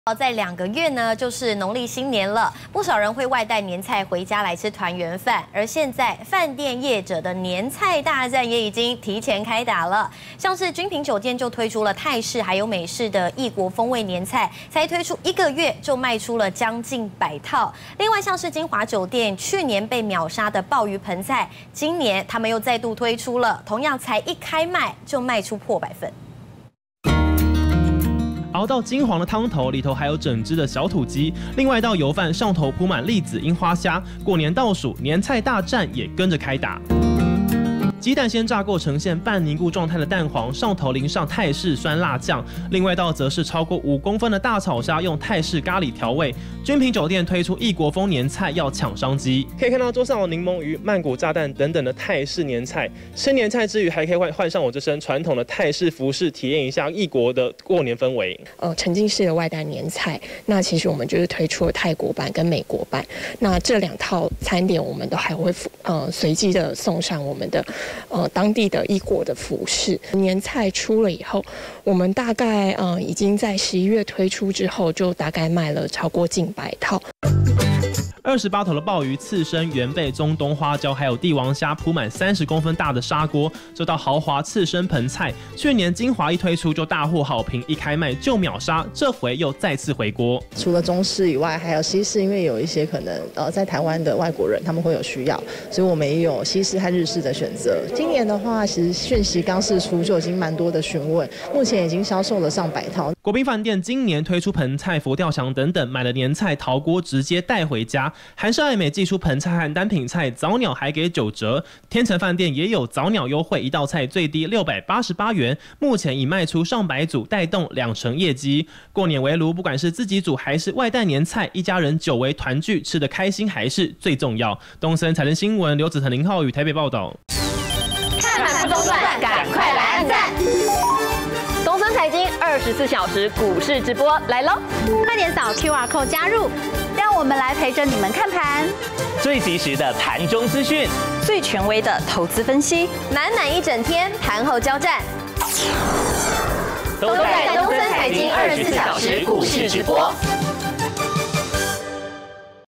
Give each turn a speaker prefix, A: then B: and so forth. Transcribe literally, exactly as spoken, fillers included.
A: 在两个月呢，就是农历新年了，不少人会外带年菜回家来吃团圆饭。而现在饭店业者的年菜大战也已经提前开打了，像是君品酒店就推出了泰式还有美式的异国风味年菜，才推出一个月就卖出了将近百套。另外像是金华酒店去年被秒杀的鲍鱼盆菜，今年他们又再度推出了，同样才一开卖就卖出破百份。
B: 熬到金黄的汤头，里头还有整只的小土鸡，另外一道油饭上头铺满栗子、樱花虾。过年倒数，年菜大战也跟着开打。 鸡蛋先炸过，呈现半凝固状态的蛋黄，上头淋上泰式酸辣酱。另外一道则是超过五公分的大草虾，用泰式咖喱调味。君品酒店推出异国风年菜，要抢商机。可以看到桌上有柠檬鱼、曼谷炸弹等等的泰式年菜。吃年菜之余，还可以换换上我这身传统的泰式服饰，体验一下异国的过年氛围。
C: 呃，沉浸式的外带年菜，那其实我们就是推出了泰国版跟美国版。那这两套餐点，我们都还会呃随机的送上我们的。 呃，当地的异国的服饰年菜出了以后，我们大概呃已经在十一月推出之后，就大概卖了超过近百套。
B: 二十八头的鲍鱼、刺身、原贝、中东花椒，还有帝王虾，铺满三十公分大的砂锅。这道豪华刺身盆菜，去年金华一推出就大获好评，一开卖就秒杀，这回又再次回锅。
D: 除了中式以外，还有西式，因为有一些可能呃在台湾的外国人他们会有需要，所以我们也有西式和日式的选择。今年的话，其实讯息刚释出就已经蛮多的询问，目前已经销售了上百套。
B: 国宾饭店今年推出盆菜、佛跳墙等等，买了年菜陶锅直接带回家。 韩式爱美寄出盆菜和单品菜，早鸟还给九折。天成饭店也有早鸟优惠，一道菜最低六百八十八元，目前已卖出上百组，带动两成业绩。过年围炉，不管是自己煮还是外带年菜，一家人久违团聚，吃得开心还是最重要。东森财经新闻，刘子腾、林浩宇台北报道。
E: 看盘不中断，赶快来按赞！东森财经二十四小时股市直播来喽！
F: 快点扫 Q R code 加入。 让我们来陪着你们看盘，
G: 最及时的盘中资讯，
F: 最权威的投资分析，
A: 满满一整天盘后交战，
G: 都在东森财经二十四小时股市直播。